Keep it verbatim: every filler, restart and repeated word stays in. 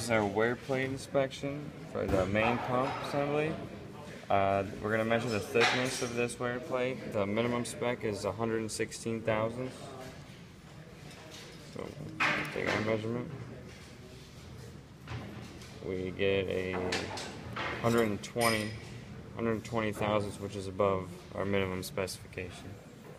is our wear plate inspection for the main pump assembly. Uh, we're going to measure the thickness of this wear plate. The minimum spec is one hundred sixteen thousandths. So take our measurement. We get a one hundred twenty, one hundred twenty thousandths, which is above our minimum specification.